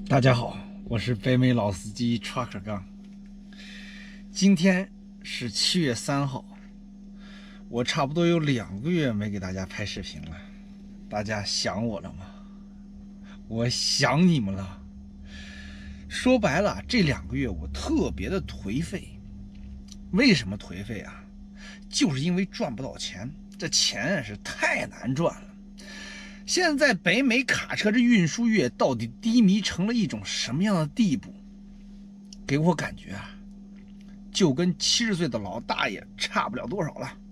大家好，我是北美老司机 Trucker 刚。今天是7月3号，我差不多有2个月没给大家拍视频了，大家想我了吗？我想你们了。说白了，这2个月我特别的颓废。为什么颓废啊？就是因为赚不到钱，这钱是太难赚了。现在北美卡车这运输业到底低迷成了一种什么样的地步？给我感觉啊，就跟70岁的老大爷差不了多少了。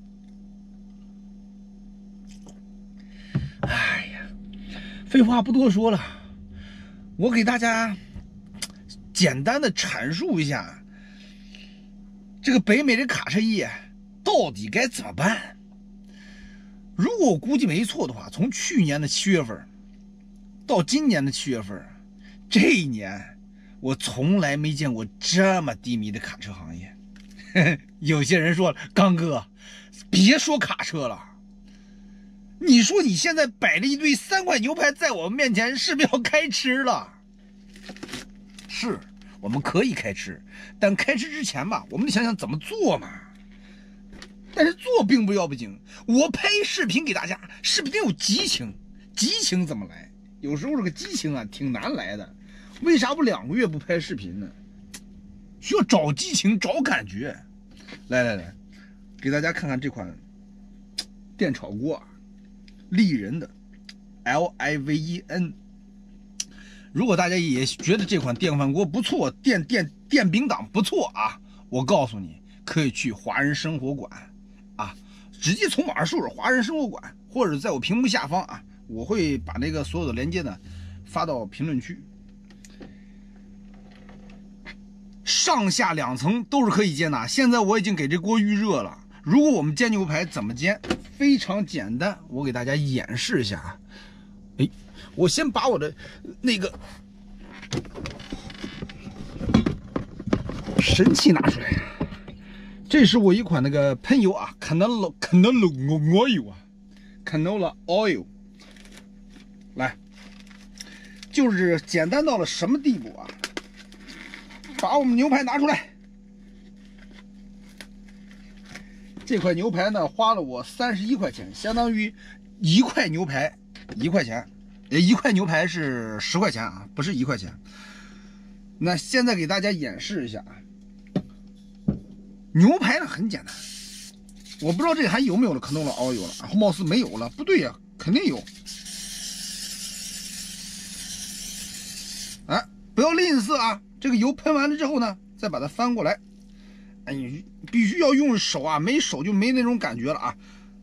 哎呀，废话不多说了，我给大家简单的阐述一下这个北美的卡车业到底该怎么办。如果我估计没错的话，从去年的7月份到今年的7月份，这一年我从来没见过这么低迷的卡车行业。有些人说，刚哥别说卡车了，你说你现在摆了一堆3块牛排在我们面前，是不是要开吃了？是，我们可以开吃，但开吃之前吧，我们得想想怎么做嘛。但是做并不要不紧，我拍视频给大家，是不是得有激情？激情怎么来？有时候这个激情啊，挺难来的。为啥不2个月不拍视频呢？需要找激情，找感觉。来，给大家看看这款电炒锅，丽人的 LIVEN。如果大家也觉得这款电饭锅不错，电饼档不错啊，我告诉你，可以去华人生活馆啊，直接从网上搜索华人生活馆，或者在我屏幕下方啊，我会把那个所有的链接呢发到评论区。上下2层都是可以煎的，现在我已经给这锅预热了。如果我们煎牛排怎么煎？非常简单，我给大家演示一下啊。我先把我的那个神器拿出来。这是我一款那个喷油啊 ，Canola Oil 啊 ，Canola Oil。来，就是简单到了什么地步啊？把我们牛排拿出来。这块牛排呢，花了我31块钱，相当于1块牛排1块钱，1块牛排是10块钱啊，不是1块钱。那现在给大家演示一下啊。牛排呢很简单，我不知道这个还有没有了Canola Oil了，貌似没有了，不对呀，肯定有。哎，不要吝啬啊！这个油喷完了之后呢，再把它翻过来。哎，你必须要用手啊，没手就没那种感觉了啊！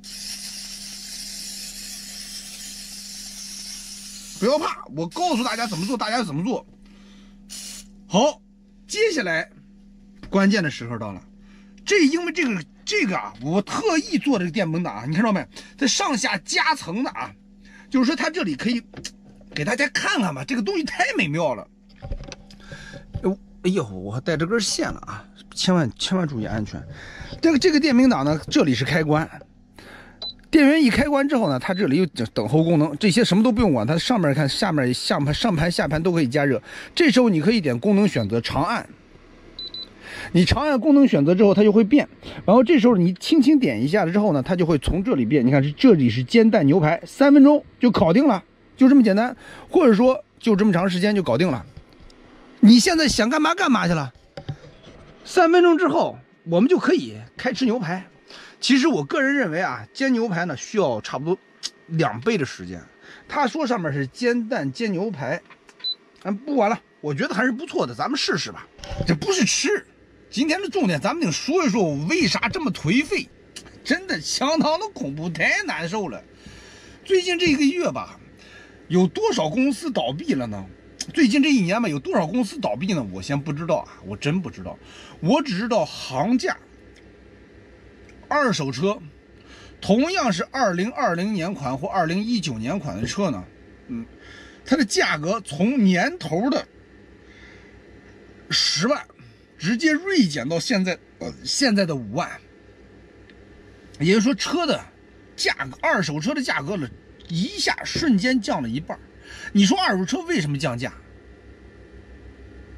不要怕，我告诉大家怎么做，大家怎么做。好，接下来关键的时候到了。因为这个啊，我特意做这个电饼档啊，你看到没？它上下夹层的啊，就是说它这里可以给大家看看吧，这个东西太美妙了。哎呦，我还带着根线了啊，千万注意安全。这个电饼档呢，这里是开关，电源一开关之后呢，它这里有等候功能，这些什么都不用管，它上面看下面上盘下盘都可以加热。这时候你可以点功能选择长按。你长按功能选择之后，它就会变。然后这时候你轻轻点一下之后呢，它就会从这里变。你看，这里是煎蛋牛排，3分钟就搞定了，就这么简单。或者说就这么长时间就搞定了。你现在想干嘛干嘛去了。3分钟之后，我们就可以开吃牛排。其实我个人认为啊，煎牛排呢需要差不多2倍的时间。他说上面是煎蛋煎牛排，不管了，我觉得还是不错的，咱们试试吧。这不是吃。今天的重点，咱们得说一说我为啥这么颓废，真的相当的恐怖，太难受了。最近这个月吧，有多少公司倒闭了呢？最近这1年吧，有多少公司倒闭呢？我先不知道啊，我真不知道。我只知道行价，二手车，同样是2020年款或2019年款的车呢，它的价格从年头的10万。直接锐减到现在的5万，也就是说车的价格，二手车的价格了一下瞬间降了1半。你说二手车为什么降价？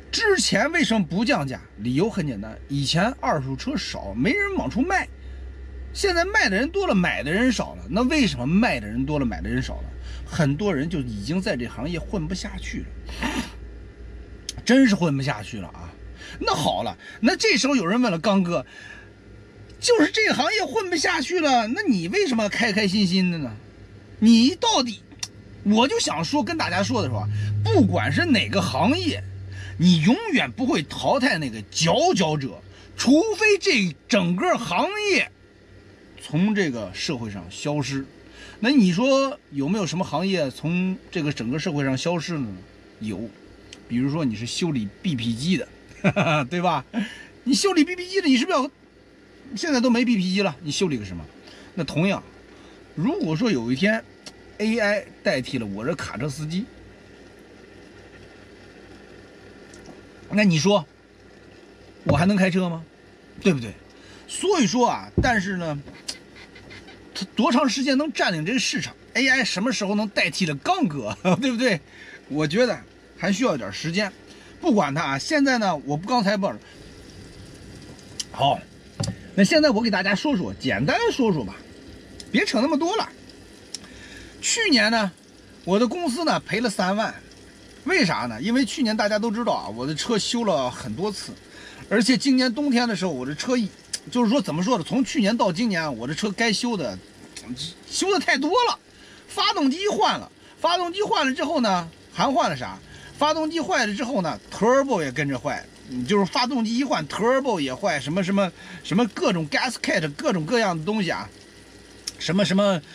之前为什么不降价？理由很简单，以前二手车少，没人往出卖。现在卖的人多了，买的人少了。那为什么卖的人多了，买的人少了？很多人就已经在这行业混不下去了，真是混不下去了啊！那好了，那这时候有人问了，刚哥，就是这个行业混不下去了，那你为什么开开心心的呢？你到底，我就想说跟大家说的是吧，不管是哪个行业，你永远不会淘汰那个佼佼者，除非这整个行业从这个社会上消失。那你说有没有什么行业从这个整个社会上消失呢？有，比如说你是修理 BP 机的，对吧？你修理 BP 机的，你是不是要现在都没 BP 机了？你修理个什么？那同样，如果说有一天 AI 代替了我这卡车司机，那你说我还能开车吗？对不对？所以说啊，但是呢，它多长时间能占领这个市场 ？AI 什么时候能代替了刚哥，对不对？我觉得还需要一点时间。不管它啊，现在呢，我刚才不好，那现在我给大家说说，简单说说吧，别扯那么多了。去年呢，我的公司呢赔了3万，为啥呢？因为去年大家都知道啊，我的车修了很多次，而且今年冬天的时候，我的车就是说怎么说呢？从去年到今年，我的车该修的太多了。发动机换了，发动机换了之后呢，还换了啥？发动机坏了之后呢 ，turbo 也跟着坏。就是发动机一换 ，turbo 也坏，什么各种 gasket 各种各样的东西啊，什么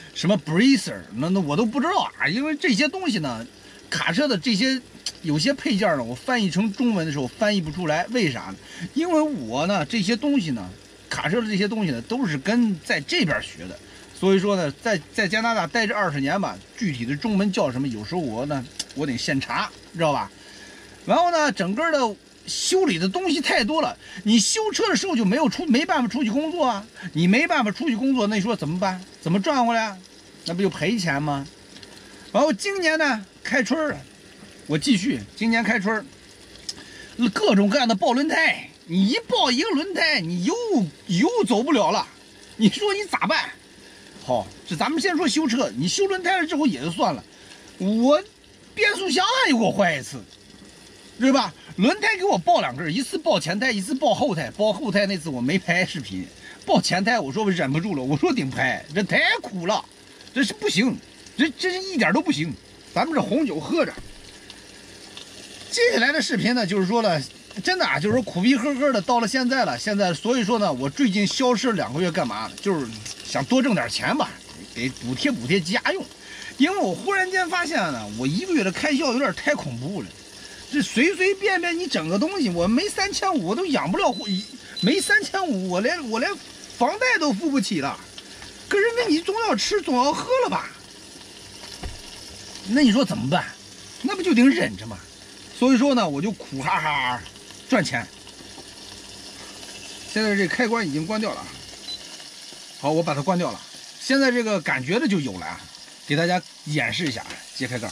bracer， 那我都不知道啊，因为这些东西呢，卡车的这些有些配件呢，我翻译成中文的时候翻译不出来，为啥呢？因为我呢这些东西呢，卡车的这些东西呢，都是跟在这边学的，所以说呢，在加拿大待这20年吧，具体的中文叫什么，有时候我得现查，知道吧？然后呢，整个的修理的东西太多了，你修车的时候就没办法出去工作啊，你没办法出去工作，那你说怎么办？怎么赚回来啊？那不就赔钱吗？然后今年呢开春了，我继续今年开春，各种各样的爆轮胎，你一爆一个轮胎，你又走不了了，你说你咋办？好，这咱们先说修车，你修轮胎了之后也就算了，我变速箱又给我坏一次，对吧？轮胎给我爆2根，一次爆前胎，一次爆后胎。爆后胎那次我没拍视频，爆前胎我说我忍不住了，我说顶拍，这太苦了，这是不行，这是一点都不行。咱们这红酒喝着。接下来的视频呢，就是说了，真的啊，就是说苦逼呵呵的到了现在了。现在所以说呢，我最近消失2个月干嘛呢？就是想多挣点钱吧，给补贴家用。因为我忽然间发现呢，我1个月的开销有点太恐怖了。这随便便你整个东西，我没3500我都养不了，没3500我连房贷都付不起了。可是那你总要吃总要喝了吧？那你说怎么办？那不就得忍着吗？所以说呢，我就苦哈哈赚钱。现在这开关已经关掉了，好，我把它关掉了。现在这个感觉的就有了啊，给大家演示一下，揭开盖。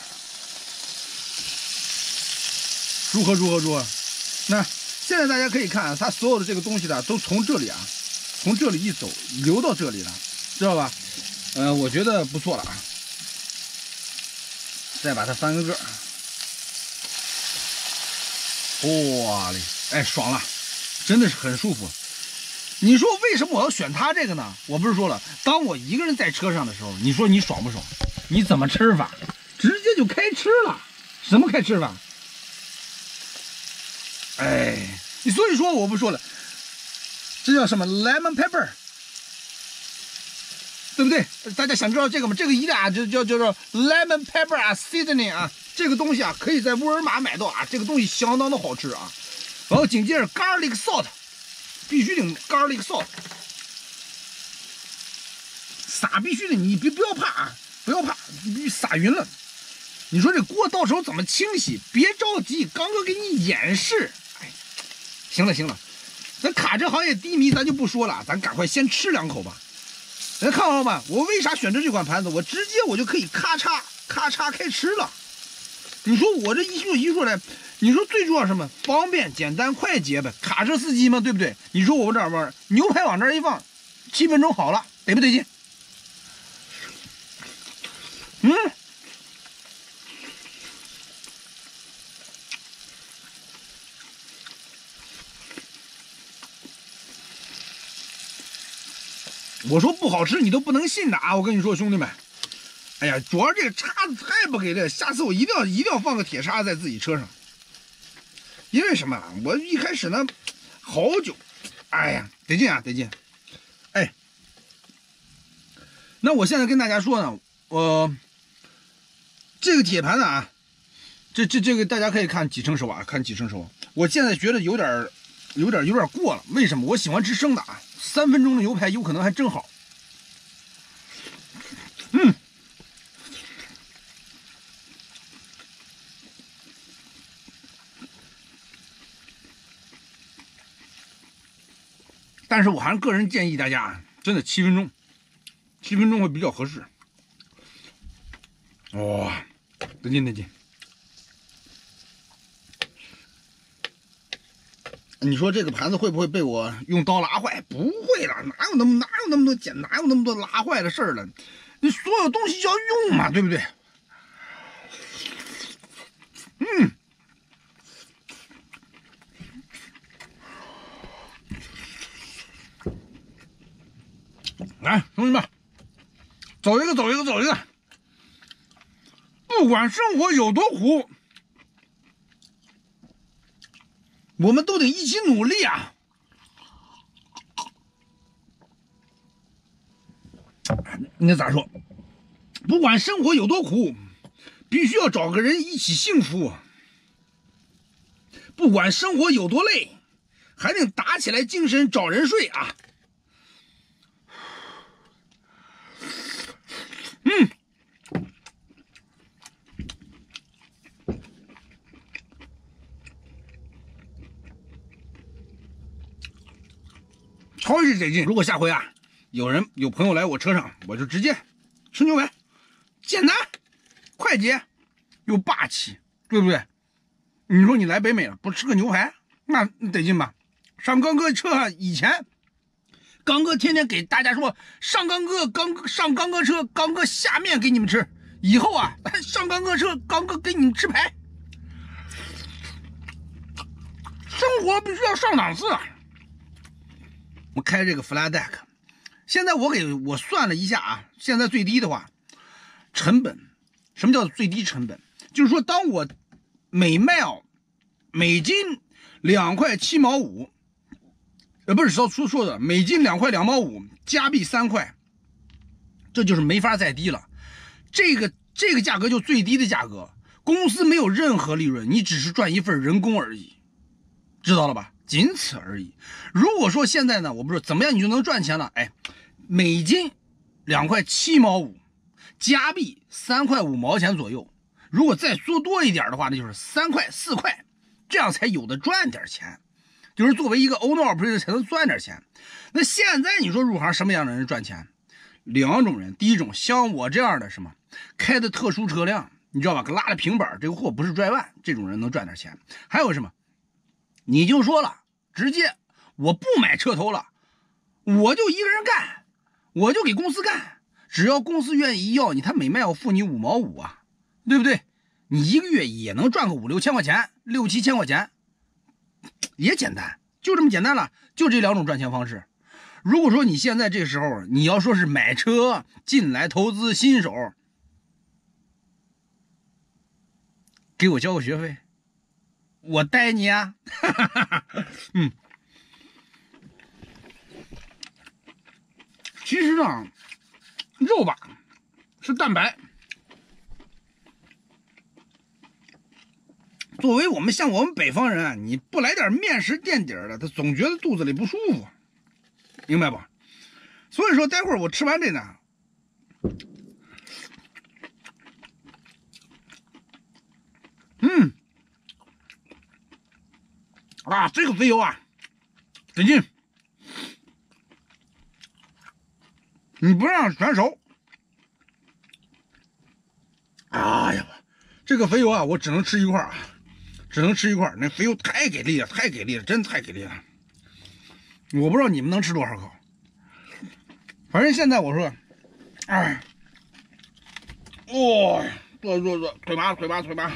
如何？那现在大家可以看，它所有的这个东西呢，都从这里啊，从这里一走，流到这里了，知道吧？我觉得不错了啊。再把它翻个个，哇嘞，哎，爽了，真的是很舒服。你说为什么我要选它这个呢？我不是说了，当我一个人在车上的时候，你说你爽不爽？你怎么吃法？直接就开吃了。什么开吃法？哎，所以说我不说了，这叫什么 lemon pepper， 对不对？大家想知道这个吗？这个一定啊，就叫做 lemon pepper 啊 seasoning 啊，这个东西啊可以在沃尔玛买到啊，这个东西相当的好吃啊。然后紧接着 garlic salt， 必须得 garlic salt， 撒必须的，你不要怕啊，不要怕，你必须撒匀了。你说这锅到时候怎么清洗？别着急，刚哥给你演示。哎，行了，咱卡车行业低迷咱就不说了，咱赶快先吃2口吧。大家看到吧，我为啥选择这款盘子？我直接就可以咔嚓开吃了。 你说我这一说来，你说最重要什么？方便、简单、快捷呗，卡车司机嘛，对不对？你说我们这玩牛排往这儿一放，7分钟好了，得不得劲？我说不好吃，你都不能信的啊！我跟你说，兄弟们，哎呀，主要这个叉子太不给力了，下次我一定要放个铁叉子在自己车上。因为什么？我一开始呢，好久，哎呀，得劲啊，得劲！哎，那我现在跟大家说呢，这个铁盘子啊，这个大家可以看几成熟啊，看几成熟。我现在觉得有点过了，为什么？我喜欢吃生的啊，3分钟的牛排有可能还真好。但是我还是个人建议大家，真的7分钟，7分钟会比较合适。哇，得劲得劲！你说这个盘子会不会被我用刀拉坏？不会了，哪有那么多拉坏的事儿了？你所有东西就要用嘛，对不对？来，兄弟们，走一个。不管生活有多苦，我们都得一起努力啊！那咋说？不管生活有多苦，必须要找个人一起幸福。不管生活有多累，还得打起来精神找人睡啊！超级得劲！如果下回啊，有朋友来我车上，我就直接吃牛排，简单、快捷又霸气，对不对？你说你来北美了，不吃个牛排，那得劲吧？上刚哥车上以前，刚哥天天给大家说上刚哥车，刚哥下面给你们吃。以后啊，上刚哥车，刚哥给你们吃排。生活必须要上档次啊！我开这个 flat deck， 现在我算了一下啊，现在最低的话，成本，什么叫最低成本？就是说，当我每美金2块7毛5，不是说的美金2块2毛5，加币3块，这就是没法再低了。这个价格就最低的价格，公司没有任何利润，你只是赚一份人工而已，知道了吧？仅此而已。如果说现在呢，我不是怎么样你就能赚钱了？哎，美金2块7毛5，加币3块5毛钱左右。如果再说多一点的话，那就是3块4块，这样才有的赚点钱。就是作为一个 owner operator 才能赚点钱。那现在你说入行什么样的人赚钱？2种人，第一种像我这样的什么开的特殊车辆，你知道吧？拉着平板，这个货不是拽腕，这种人能赚点钱。还有什么？你就说了，直接我不买车头了，我就一个人干，我就给公司干，只要公司愿意要你，他每卖我付你5毛5啊，对不对？你一个月也能赚个5、6千块钱，6、7千块钱，也简单，就这么简单了，就这2种赚钱方式。如果说你现在这个时候，你要说是买车进来投资新手，给我交个学费，我带你啊！其实呢，肉吧是蛋白。作为我们北方人啊，你不来点面食垫底的，他总觉得肚子里不舒服，明白吧？所以说，待会儿我吃完这呢，这个肥油啊，得劲。你不让全熟，哎呀， 这个肥油啊，我只能吃一块啊，只能吃一块。那肥油太给力了，太给力了，真太给力了。我不知道你们能吃多少口，反正现在我说，哎，哦，坐，腿麻。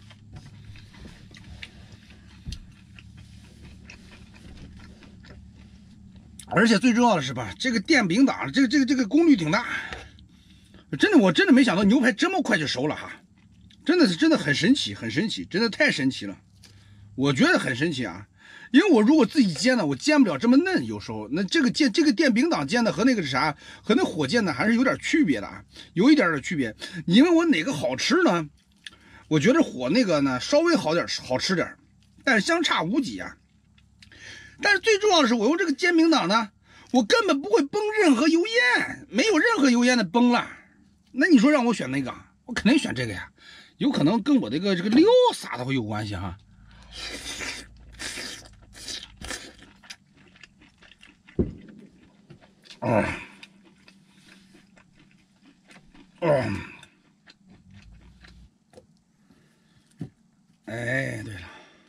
而且最重要的是吧，这个电饼档，这个功率挺大，真的，我真的没想到牛排这么快就熟了哈，真的很神奇，真的太神奇了，我觉得很神奇啊，因为我如果自己煎呢，我煎不了这么嫩，有时候那这个电饼档煎的和那个是啥，和那火煎的还是有点区别的啊，有一点点区别。你问我哪个好吃呢？我觉得火那个呢稍微好吃点，但是相差无几啊。但是最重要的是，我用这个煎饼档呢，我根本不会崩任何油烟，没有任何油烟的崩了。那你说让我选哪个？我肯定选这个呀，有可能跟我这个料撒的会有关系哈。哎，对了。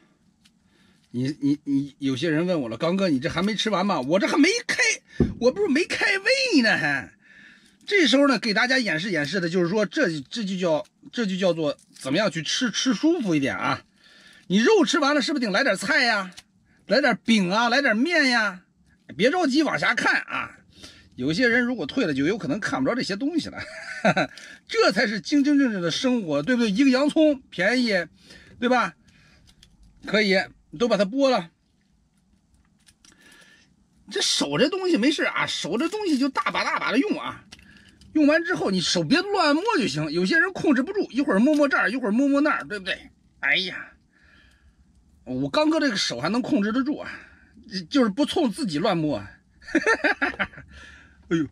你有些人问我了，刚哥，你这还没吃完吗？我这还没开，我不是没开胃呢，还。这时候呢，给大家演示的就是说，这就叫做怎么样去吃舒服一点啊。你肉吃完了，是不是得来点菜呀，来点饼啊，来点面呀？别着急往下看啊。有些人如果退了，就有可能看不着这些东西了。这才是真正的生活，对不对？一个洋葱便宜，对吧？可以。都把它剥了，这手这东西没事啊，手这东西就大把的用啊，用完之后你手别乱摸就行。有些人控制不住，一会儿摸这儿，一会儿摸那儿，对不对？哎呀，我刚哥这个手还能控制得住啊，就是不冲自己乱摸。哎呦，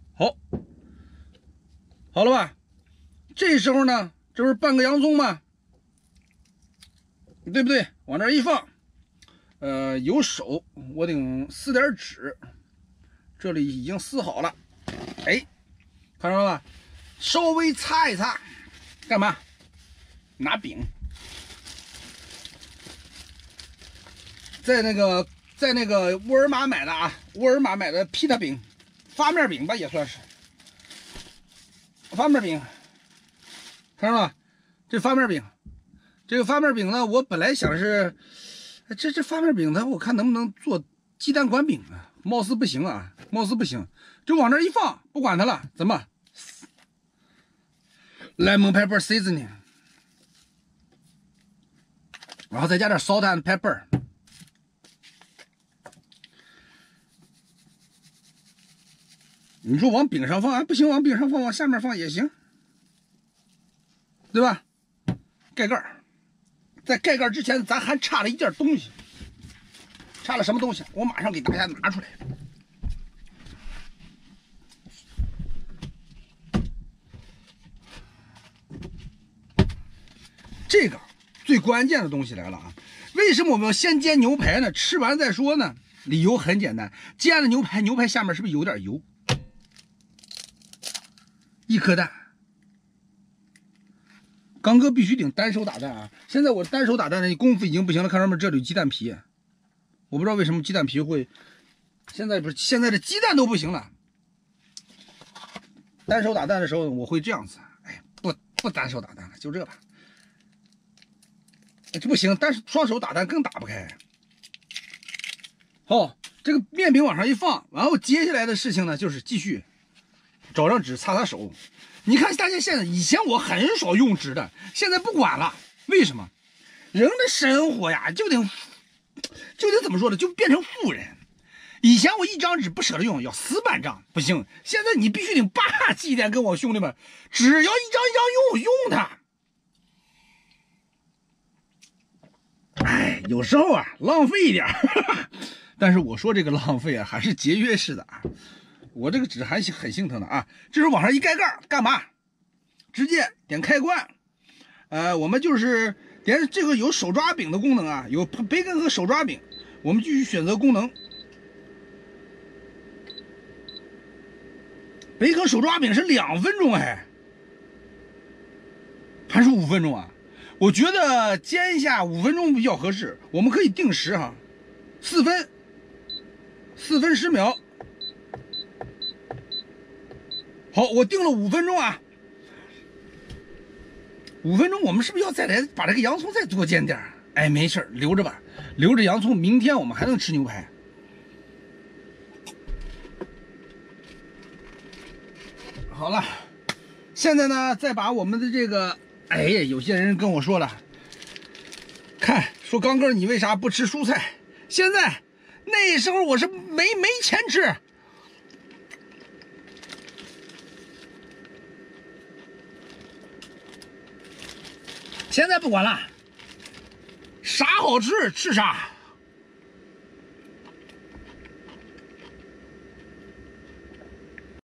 好了吧？这时候呢，这不是半个洋葱吗？对不对？往这一放，有手，我得撕点纸，这里已经撕好了，哎，看着了吧？稍微擦一擦，干嘛？拿饼，在那个沃尔玛买的啊，沃尔玛买的皮塔饼，发面饼吧也算是，发面饼，看着了吧？这发面饼。这个发面饼呢，我本来想是，这发面饼呢，我看能不能做鸡蛋管饼啊？貌似不行啊，貌似不行。就往这一放，不管它了，怎么 ？Lemon pepper seasoning， 然后再加点 salt and pepper。你说往饼上放啊？不行，往饼上放，往下面放也行，对吧？盖盖儿。在盖盖之前，咱还差了一件东西，差了什么东西？我马上给大家拿出来。这个最关键的东西来了啊！为什么我们要先煎牛排呢？吃完再说呢？理由很简单，煎了牛排下面是不是有点油？一颗蛋。刚哥必须得单手打蛋啊！现在我单手打蛋的功夫已经不行了，看上面这里有鸡蛋皮，我不知道为什么鸡蛋皮会，现在的鸡蛋都不行了。单手打蛋的时候我会这样子，哎，不单手打蛋了，就这吧。这不行，双手打蛋更打不开。好，这个面饼往上一放，然后接下来的事情呢，就是继续找张纸擦手。你看大家现在，以前我很少用纸的，现在不管了。为什么？人的生活呀，就得怎么说呢？就变成富人。以前我一张纸不舍得用，要4半张，不行。现在你必须得霸气一点，跟我兄弟们，只要一张一张用它。哎，有时候啊，浪费一点，但是我说这个浪费啊，还是节约式的啊。我这个纸还很心疼的啊！这时候往上一盖盖，干嘛？直接点开关。我们就是点这个有手抓饼的功能啊，有培根和手抓饼，我们继续选择功能。培根手抓饼是2分钟，还是5分钟啊？ 我觉得煎一下5分钟比较合适，我们可以定时哈，4分10秒。好，我定了5分钟啊。5分钟，我们是不是要再来把这个洋葱再多煎点儿？哎，没事儿，留着吧，留着洋葱，明天我们还能吃牛排。好了，现在呢，再把我们的这个，哎呀，有些人跟我说了，看说刚哥你为啥不吃蔬菜？现在那时候我是没钱吃。现在不管了，啥好吃吃啥。